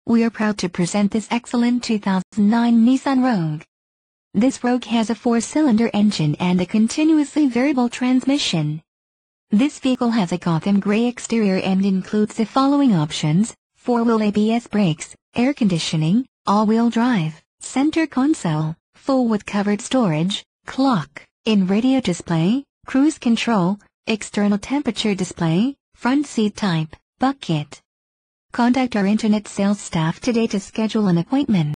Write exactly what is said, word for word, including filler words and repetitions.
We are proud to present this excellent two thousand nine Nissan Rogue. This Rogue has a four-cylinder engine and a continuously variable transmission. This vehicle has a Gotham gray exterior and includes the following options: four-wheel A B S brakes, air conditioning, all-wheel drive, center console, full with covered storage, clock, in-radio display, cruise control, external temperature display, front seat type, bucket. Contact our internet sales staff today to schedule an appointment.